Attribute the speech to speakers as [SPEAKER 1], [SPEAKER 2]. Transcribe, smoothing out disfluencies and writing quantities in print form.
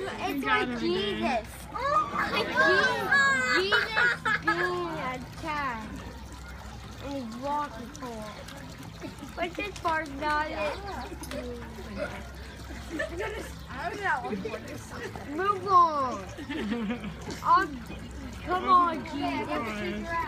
[SPEAKER 1] It's like Jesus. Jesus being a cat. And he's walking for it. What's this part not it? Move on. Come on, Jesus.